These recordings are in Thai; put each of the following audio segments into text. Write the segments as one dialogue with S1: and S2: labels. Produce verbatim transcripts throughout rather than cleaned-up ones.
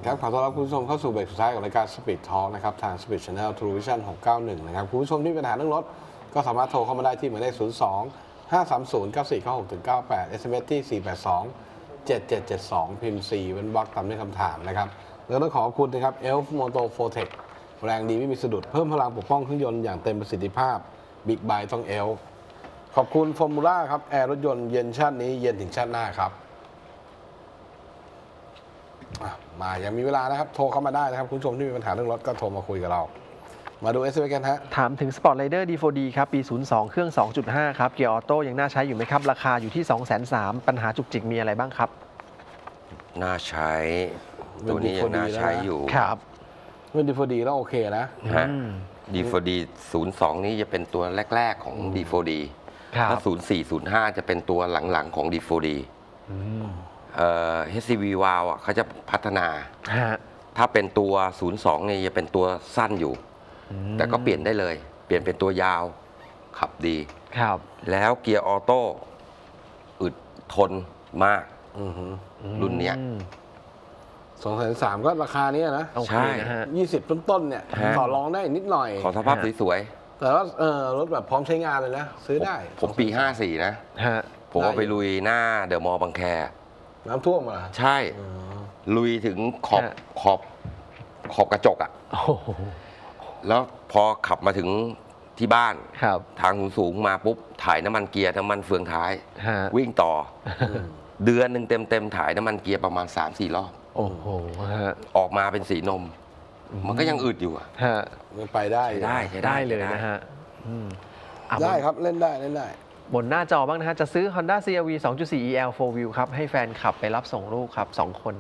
S1: ครับขอต้อนรับคุณผู้ชมเข้าสู่เบรกสุดท้ายของรายการ Speed Talk นะครับทาง Speed Channel True Vision หกเก้าหนึ่งนะครับคุณผู้ชมที่มีปัญหาเรื่องรถก็สามารถโทรเข้ามาได้ที่หมายเลขศูนย์ สอง ห้า สาม ศูนย์ เก้า สี่ เก้า หก เก้า แปด เอส เอ็ม เอส ที่ สี่ แปด สอง เจ็ด เจ็ด เจ็ด สอง พิมพ์ สี่ เว้นวรรคตามด้วยคำถามนะครับแล้วต้องขอขอบคุณนะครับ Elf Moto Fortech แรงดีไม่มีสะดุดเพิ่มพลังปกป้องเครื่องยนต์อย่างเต็มประสิทธิภาพ Big Buy ต้อง Elf ขอบคุณ Formula ครับแอร์รถยนต์เย็นชาตินี้เย็นถึงชาติหน้าครับมายังมีเวลานะครับโทรเข้ามาได้นะครับคุณผู้ชมที่มีปัญหาเรื่องรถก็โทรมาคุยกับเรามาดู เอส เอ็ม เอส กันฮะ
S2: ถามถึง Sport Rider ดี โฟร์ ดี ครับปีศูนย์สองเครื่อง สองจุดห้า ครับเกียร์ออโต้ยังน่าใช้อยู่ไหมครับราคาอยู่ที่ สองแสนสาม ปัญหาจุกจิกมีอะไรบ้างครับ
S3: น่าใช้ตัวนี้ยังน่าใช้อยู่
S2: ครับ
S1: เมื่อ ดี โฟร์ ดี แล้วโอเคนะ
S3: ฮะ ดี โฟร์ ดี ศูนย์สองนี้จะเป็นตัวแรกๆของ ดี โฟร์ ดี ถ้า ศูนย์สี่ ศูนย์ห้า จะเป็นตัวหลังๆของ ดี โฟร์ ดีเอ่อ เอช ซี วี Valve อ่ะเขาจะพัฒนาถ้าเป็นตัว ศูนย์สอง เนี่ยจะเป็นตัวสั้นอยู่แต่ก็เปลี่ยนได้เลยเปลี่ยนเป็นตัวยาวขับดี
S2: ครับ
S3: แล้วเกียร์ออโต้อึดทนมากรุ่นเนี้ย
S1: สองแสนสามก็ราคานี้นะ
S3: ใช่
S1: ยี่สิบต้นๆเนี่ยต่อรองได้นิดหน่อย
S3: ขอสภาพสวย
S1: ๆแต่ว่าเออรถแบบพร้อมใช้งานเลยนะซื้อได้
S3: ผมปีห้าสี่นะผมเอาไปลุยหน้าเดอะมอลล์บางแค
S1: น้ำท่วมอ่ะ
S3: ใช่ลุยถึงขอบขอบขอบกระจกอ่ะแล้วพอขับมาถึงที่บ้านทางสูงมาปุ๊บถ่ายน้ำมันเกียร์น้ำมันเฟืองท้ายวิ่งต่อเดือนหนึ่งเต็มเต็มถ่ายน้ำมันเกียร์ประมาณ สามสี่ รอบ
S2: โอ้โห
S3: ออกมาเป็นสีนมมันก็ยังอึดอยู่อ่ะ
S1: มันไปได้
S3: ได้
S2: ได้เลยนะฮะ
S1: ได้ครับเล่นได้เล่นได้
S2: บนหน้าจอบ้างนะฮะจะซื้อ Honda ซี อาร์ วี สองจุดสี่ อี แอล โฟร์ Wheel ครับให้แฟนขับไปรับส่งลูกครับสองคน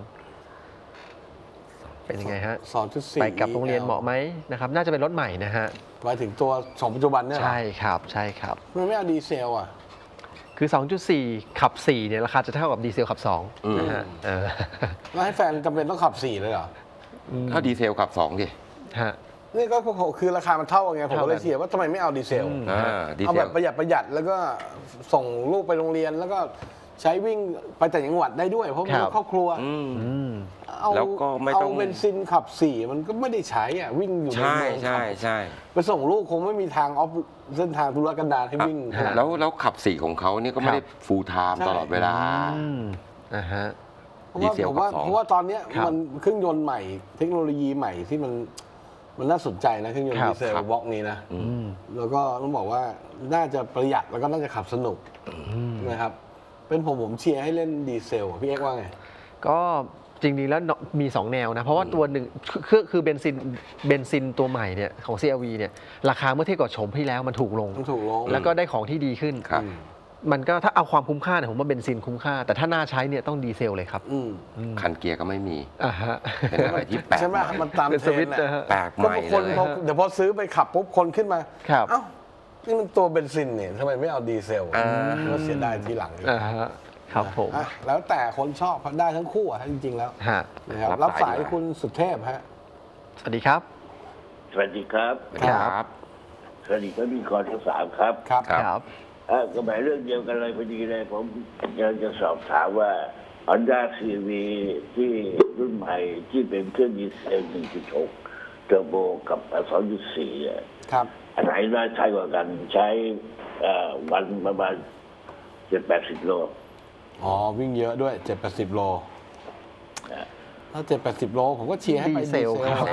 S2: เป็นยังไงฮะ
S1: สองจุดสี่
S2: ไปกับโรงเรียนเหมาะไหมนะครับน่าจะเป็นรถใหม่นะฮะ
S1: หมายถึงตัวสองปัจจุบันเนี่ย
S2: ใช่ครับใช่ครับ
S1: มันไม่เอาดีเซลอ่ะ
S2: คือ สองจุดสี่ ขับสี่เนี่ยราคาจะเท่ากับดีเซลขับสองนะฮะ
S1: แล้วให้แฟนจำเป็นต้องขับสี่เลยเหรอ
S3: ถ้าดีเซลขับสองดิ
S1: ฮะนี่ก็คือราคามันเท่ากันไงผมก็เลยเทียบว่าทำไมไม่เอาดีเซลเอาแบบประหยัดประหยัดแล้วก็ส่งลูกไปโรงเรียนแล้วก็ใช้วิ่งไปแต่จังหวัดได้ด้วยเพราะมันครอบครัวเอาเอาเบนซินขับสี่มันก็ไม่ได้ใช้อ่ะวิ่งอยู่ในเมือง
S3: ใช่ใช่
S1: ไปส่งลูกคงไม่มีทางออฟเส้นทางธุรกันดารให้วิ่ง
S3: แล้วแล้วขับสี่ของเขานี่ก็ไม่ได้ฟูลไทม์ตลอดเวลา
S1: นะฮะเพราะว่าผมว่าเพราะว่าตอนนี้มันเครื่องยนต์ใหม่เทคโนโลยีใหม่ที่มันมันน่าสนใจนะเครื่องยนต์ดีเซลบล็อกนี้นะแล้วก็ต้องบอกว่าน่าจะประหยัดแล้วก็น่าจะขับสนุกนะครับเป็นผมผมเชียร์ให้เล่นดีเซลพี่เอ็กว่าไง
S2: ก็จริงๆแล้วมีสองแนวนะเพราะว่าตัวหนึ่งคือคือเบนซินเบนซินตัวใหม่เนี่ยของ ซี อาร์ วี เนี่ยราคาเมื่อเทียบกับโฉมที่แล้วมันถูกลง
S1: ถูกลง
S2: แล้วก็ได้ของที่ดีขึ้นมันก็ถ้าเอาความคุ้มค่าเนี่ยผมว่าเบนซินคุ้มค่าแต่ถ้าน่าใช้เนี่ยต้องดีเซลเลยครับ
S3: คันเกียร์ก็ไม่มี
S2: อ่าฮะ
S3: เป็นอะไรที่แปลก
S1: ใช่ไหมมันตามเทรนด์
S3: แปลกใหม่เลย
S1: เดี๋ยวพอซื้อไปขับปุ๊บคนขึ้นมาเอ้านี่มันตัวเบนซินเนี่ยทำไมไม่เอาดีเซลก็เสียดายทีหลัง
S2: ครับผม
S1: แล้วแต่คนชอบได้ทั้งคู่อ่ะจริงๆแล้วนะครับรับสายคุณสุเทพฮะ
S2: สวัสดีครับ
S4: สวัสดีครับ
S3: ครับ
S4: สวัสดีท่านพิธีกรทั้งสามครับ
S1: ครับครับ
S4: ก็หมายเรื่องเดียวกันเลยพอดีเลยผมอยากจะสอบถามว่า Honda ซี วี ที่รุ่นใหม่ที่เป็นเครื่องดีเซล หนึ่งจุดหก เทอร์โบกับ สองจุดสี่
S1: ครับ
S4: อันไหนน่าใช้กว่ากันใช้วันประมาณเจ็ดแปดสิบโล
S1: อ๋อวิ่งเยอะด้วยเจ็ดแปดสิบโลถ้าเจ็ดแปดสิบโลผมก็เชียร์ให้ไปดีเซล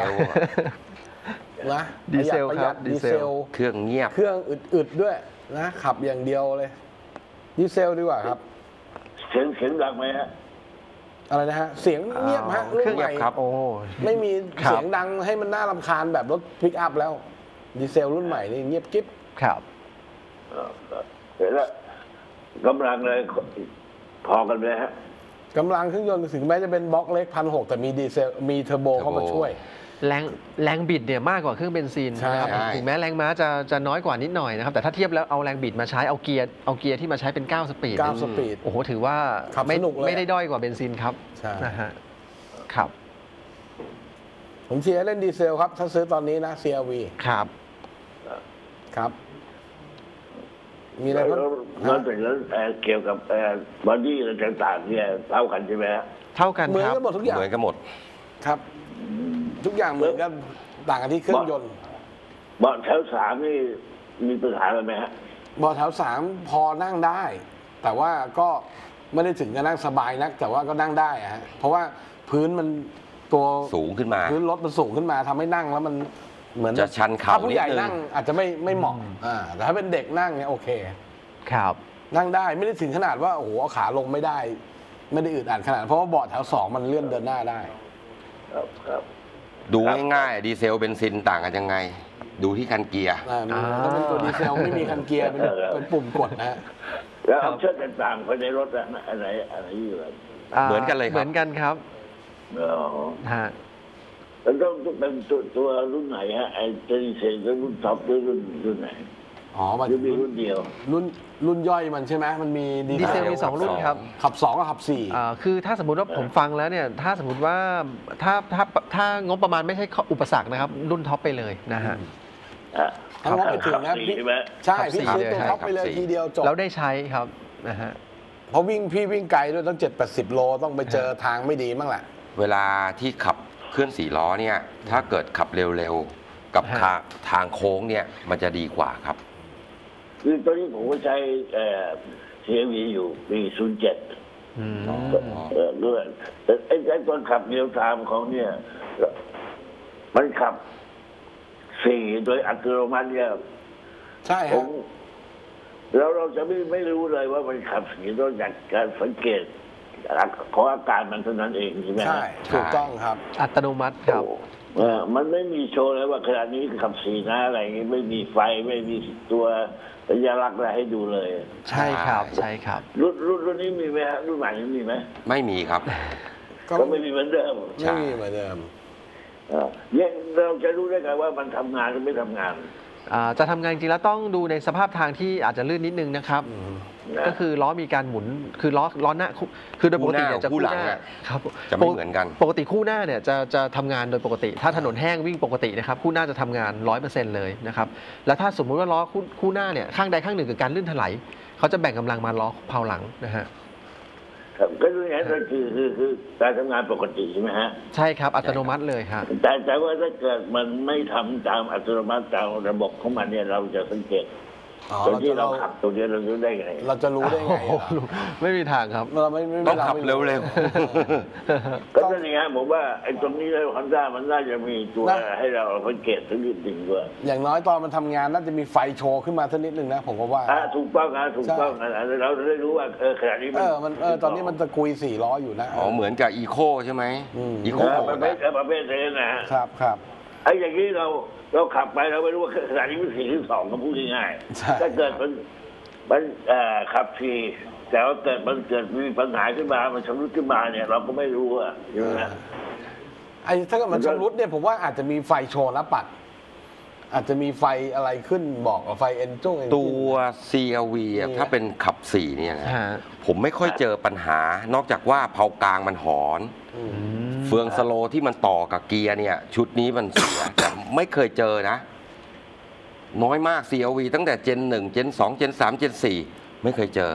S1: นะ
S2: ดีเซลครับ
S1: ดีเซล
S3: เครื่องเงียบ
S1: เครื่องอึดๆด้วยนะขับอย่างเดียวเลยดีเซลดีกว่าครับ
S4: เสียงเสียงดังไหมฮะ
S1: อะไรนะฮะเสียงเงียบฮะ
S2: เครื่องใหม่ครับโอ้
S1: ไม่มีเสียงดังให้มันน่ารำคาญแบบรถพิกอัพแล้วดีเซลรุ่นใหม่นี่เงียบกิ๊บ
S2: ครับ
S4: เห็นแล้วกำลังเลยพอกันไหมฮะ
S1: กำลังเครื่องยนต์ถึงแม้จะเป็นบล็อกเล็กพันหกแต่มีดีเซลมีเทอร์โบเข้ามาช่วย
S2: แรงแรงบิดเนี่ยมากกว่าเครื่องเบนซินนะครับถึงแม้แรงม้าจะจะน้อยกว่านิดหน่อยนะครับแต่ถ้าเทียบแล้วเอาแรงบิดมาใช้เอาเกียร์เอาเกียร์ที่มาใช้เป็นเก้าสปีด
S1: เก้าสปีด
S2: โอ้โหถือว่าไม่ไม่ได้ด้อยกว่าเบนซินครับนะฮะครับ
S1: ผมเชียร์เล่นดีเซลครับถ้าซื้อตอนนี้นะ ซี อาร์ วี
S2: ครับ
S1: ครับมีอะไรบ้าง
S4: นอกจากนั้นเกี่ยวกับบอดี้อะไรต่างๆเนี่ยเท่ากันใช่ไหมฮะ
S2: เท่ากัน
S1: เหมือนกันหมดทุกอย่าง
S3: เหมือนกันหมด
S1: ครับ ทุกอย่างเหมือนกันต่างกันที่เครื่องยนต์
S4: เบาะแถวสามนี่มีปัญหาอะไรไหมฮะ
S1: เบาะแถวสามพอนั่งได้ แต่ว่าก็ไม่ได้ถึงกับนั่งสบายนัก แต่ว่าก็นั่งได้อะฮะเพราะว่าพื้นมันตัว
S3: สูงขึ้นมา
S1: พื้นรถมันสูงขึ้นมาทำให้นั่งแล้วมันเหมือน
S3: จะชันเข่า
S1: ถ้าผู้ใหญ่
S3: นิดนึง
S1: นั่งอาจจะไม่ไม่เหมาะอ่าแต่ถ้าเป็นเด็กนั่งเนี่ยโอเค
S2: ครับ
S1: นั่งได้ไม่ได้ถึงขนาดว่าโอ้โหเอาขาลงไม่ได้ ไม่ได้อึดอัดขนาดเพราะว่าเบาะแถวสองมันเลื่อนเดินหน้าได้
S4: ครับครับ
S3: ดูง่ายๆดีเซลเบนซินต่างกันยังไง ดูที่คันเกียร์
S1: อ่ามีถ้าเป็นตัวดีเซลไม่มีคันเกียร์เป็นเป็นปุ่มกดนะฮะ
S4: แล้วออปชั่นต่างๆภายในรถอะอะไรอะไรอยู่อะไร
S3: เหมือนกันเลยครับ
S2: เหมือนกันครับ
S4: อ๋อ
S2: ฮะ
S4: แล้วต้องต้องเป็นตัวตัวรุ่นไหนฮะไอ้ตัวดีเซลก็รุ่นท็อปหรือรุ่นรุ่นไหน
S1: อ๋อมัน
S4: หรือมีรุ่นเดียว
S1: รุ่นรุ่นย่อยมันใช่ไหมมันมีดี
S2: ดีเซล
S1: เซล
S2: มีสองรุ่นครับ
S1: ขับสองกับขับสี่
S2: อ่าคือถ้าสมมุติว่าผมฟังแล้วเนี่ย ถ้าสมมติว่าถ้าถ้าถ้างบประมาณไม่ใช่อุปสรรคนะครับ รุ่นท็อปไปเลยนะฮะ
S4: อ่ะ
S1: ถ้างบไปถึงนะ
S4: ขับสี่
S1: พี่
S4: ใช่ไหม
S1: ใช่
S2: ขับ
S1: พี่
S2: สี่
S1: ซื้อตัว
S2: เลย
S1: ท็อปไปเลย
S3: ขับสี่
S1: ทีเดียวจบ
S2: แล้วได้ใช้ครับนะฮะ
S1: เพราะวิ่งพี่วิ่งไกลด้วยต้องเจ็ดแปดสิบโลต้องไปเจอทางไม่ดีบ้างแหละ
S3: เวลาที่ขับเคลื่อนสี่ล้อเนี่ย ถ้าเกิดขับเร็วๆ กับ
S2: ฮะ
S3: ทางทางโค้งเนี่ยมันจะดีกว่าครับ
S4: คือตอนนี้ผมก็ใช้เอ่อเทียวีอยู่ปีศูนย์เจ็ด
S2: อืม
S4: เออด้วยแต่ไอ้ไอ้ตอนขับเรียวไทม์ของเนี่ย มันขับสี่โดยอัตโนมัติเนี่ย
S1: ใช่
S4: ผ
S1: ฮะ
S4: มแล้วเราจะไม่ไม่รู้เลยว่ามันขับสี่นอกจากการสังเกตของอาการมันเท่านั้นเองใช่ไหมฮะ
S1: ใช่ถูกต้องครับ
S2: อัตโนมัติครับ
S4: เออมันไม่มีโชว์เลยว่าขณะนี้ขับสี่นะอะไรอย่างงี้ไม่มีไฟไม่มีตัวสัญลักษณ์อะไรให้ดูเลย
S2: ใช่ครับใช่ครับ
S4: รุ่นรุ่นรุ่นนี้มีไหมฮะรุ่นใหม่นี้มีไหม
S3: ไม่มีครับ
S1: ก็
S4: ก็ไม่มีเหมือนเดิม
S1: ไม่มีเหมือนเดิม
S4: เออเนี่ยเราจะรู้ได้ไงว่ามันทำงานหรือไม่ทำงาน
S2: อ่าจะทำงานจริงแล้วต้องดูในสภาพทางที่อาจจะลื่นนิดนึงนะครับ
S4: นะ
S2: ก็คือล้อมีการหมุนคือล้อล้อหน้าคู่คือโดยปกติเนี่ยจะ
S3: คู่หลัง
S2: คู่หน้า
S3: อะ
S2: ครับ
S3: จะไม่เหมือนกัน
S2: ปกติคู่หน้าเนี่ยจะจะทำงานโดยปกติ ถ้าถนนแห้งวิ่งปกตินะครับคู่หน้าจะทำงาน ร้อยเปอร์เซ็นต์ เลยนะครับแล้วถ้าสมมุติว่าล้อคู่คู่หน้าเนี่ยข้างใดข้างหนึ่งเกิดการลื่นถลายเขาจะแบ่งกำลังมาล้อเพาหลังนะฮะ
S4: ครับก็คืออย่างนั้นคือคือคือการทำงานปกติใช่ไหมฮะ
S2: ใช่ครับอัตโนมัติเลยฮะ
S4: แต่แต่ว่าถ้าเกิดมันไม่ทำตามอัตโนมัติตามระบบของมันเนี่ยเราจะสังเกต
S1: อ๋อ
S4: ตรง
S1: เรา
S4: ที่
S1: จะ
S4: เรา
S1: เรา
S4: ขับตรงนี้เรารู้ได้ไง
S1: เราจะรู้ได้ไง
S2: โอ้
S1: อะ
S2: โหไม่มีทางครับ
S1: เราไม่ไม่
S3: ต้องขับ
S1: ไม่
S3: เร็ว
S4: ก็นั่นเองฮะผมว่าไอ้ตรงนี้แล้วฮอนด้ามันน่าจะมีตัวให้เราสังเกตสักนิดหนึ่งด้วย
S1: อย่างน้อยตอนมันทำงานน่าจะมีไฟโชว์ขึ้นมาสักนิดนึงนะผมก็ว่า
S4: อ่าถูกต้องนะถูกต้องนะเราจะได้รู้ว่าเออขณะนี้
S1: เออมันเออตอนนี้มันตะกุยสี่ล้ออยู่นะ
S3: อ๋อเหมือนกับอีโคใช่ไหม
S1: อืม
S3: อีโค
S4: เออ
S3: โห
S4: ประ
S3: ด
S4: เภท
S3: อะ
S4: ประเภทนี้นะฮะ
S1: ครับครับ
S4: ไอ้อย่างนี้เราเราขับไปเราไม่รู้ว่าขณะนี้มันสี่หรือสองก็พูดง่าย
S1: ใช่
S4: ๆถ้าเกิดมันมันเอ่อขับสี่แต่ว่าเกิดมันเกิดมีปัญหาขึ้นมามันชำรุดขึ้นมาเนี่ย เราก็ไม่รู้อะใช่ไหมฮะ
S1: ไอ้ถ้าเกิดมันชำรุดเนี่ยผมว่าอาจจะมีไฟโชว์หน้าปัด อาจจะมีไฟอะไรขึ้นบอกว่าไฟเอ็นจุ้งเอ็น
S3: ตัว ซี แอล วี อะ
S1: มีไหม
S3: ถ้าเป็นขับสี่เนี่ยนะ
S2: ฮะ
S3: ผมไม่ค่อยเจอปัญหา นอกจากว่าเพากลางมันหอน เฟืองสโลว์ที่มันต่อกับเกียร์เนี่ย ชุดนี้มันเสีย แต่ไม่เคยเจอนะ น้อยมาก ซี แอล วี ตั้งแต่เจนหนึ่งเจนสองเจนสามเจนสี่ไม่เคยเจอ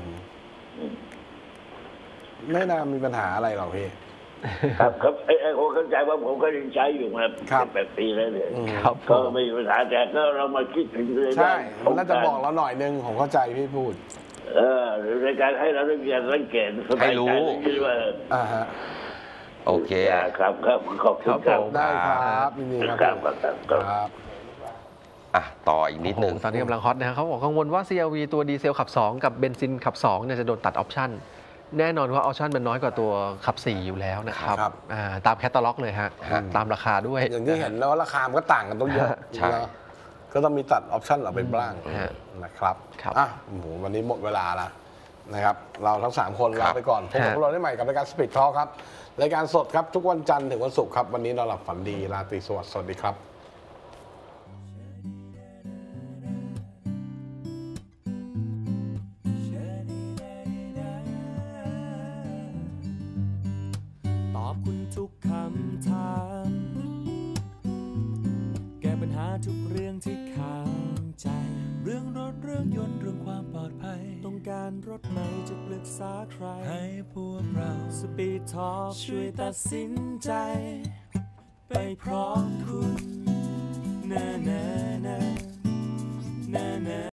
S1: ไม่น่ามีปัญหาอะไรหรอกพี่
S4: ครับครับไอ้ไอ้ผมเข้าใจว่าผมก็ยังใช้อยู่มา
S1: ครับ
S4: แปดปีแล้วเนี่ย
S1: อืม
S2: ครับผ
S4: ก็
S2: ม
S4: ไม่มีปัญหาแต่ก็เรามาคิดถึงเรื่อง
S1: ใช่
S4: ข
S1: มั
S4: อน ง
S1: น่าจะบอกเราหน่อยนึงผมเข้าใจพี่พูด
S4: เออหรือในการให้เราได้มีการสังเกตสบาย
S3: ให้รู้
S4: ใจคิดว่า
S1: อ่าฮะ
S3: โอเค
S4: ครับครับขอบคุณค
S2: ครั
S4: รับบ
S2: ผม
S1: ได้ครับยินดีครับ
S4: ครับ
S1: พี่
S4: ครับครับ
S1: ครับ
S3: อ่ะ ต่ออีกนิดนึง
S2: โอ้โหตอนนี้กำลังฮอตนะครับเขาบอกกังวลว่า ซี แอล วี ตัวดีเซลขับ สอง กับเบนซินขับ สองเนี่ยจะโดนตัดออปชั่น แน่นอนว่าออปชั่นมันน้อยกว่าตัวขับ สี่ อยู่แล้วนะครับ
S1: ครับ
S2: อ่าตามแคตตาล็อกเลยฮะ
S3: ฮะ
S2: ตามราคาด้วย
S1: อย่างที่เห็นแล้วว่าราคามันก็ต่างกันต้องเยอะ
S3: ใช่
S1: เนอะก็ต้องมีตัดออปชั่นออกไปบ้าง
S2: ฮะ
S1: นะครับ
S2: ครับ
S1: อ่ะโอ้โหวันนี้หมดเวลาแล้วนะครับ เราทั้ง สาม คน
S3: ครั
S1: ลา
S3: บ
S1: ไปก่อนพบกับ
S2: ฮะ
S1: พวกเราได้ใหม่กับรายการสปีดทอครับรายการสดครับ ทุกวันจันทร์ถึงวันศุกร์ครับ วันนี้เราหลับฝันดีราตรีสวัสดิ์สวัสดีครับ
S5: ตอบคุณทุกคำถาม แก้ปัญหาทุกเรื่องที่ค้างใจ เรื่องรถเรื่องยนต์เรื่องความปลอดภัยต้องการการรถไหมจะปรึกษาใครให้พวกเราสปีดทอล์กช่วยตัดสินใจ ไปพร้อมคุณแน่แน่แน่แน่แน่